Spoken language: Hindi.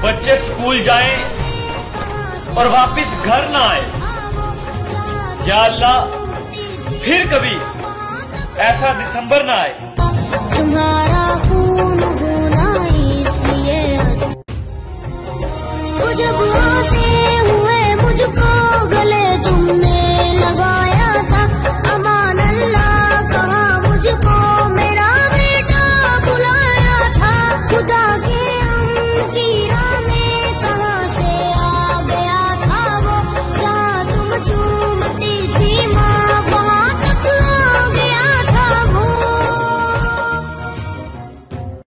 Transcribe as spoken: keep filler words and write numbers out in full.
बच्चे स्कूल जाएं और वापस घर ना आए। या अल्लाह फिर कभी ऐसा दिसंबर ना आए। तुम्हारा खून होना इसलिए जब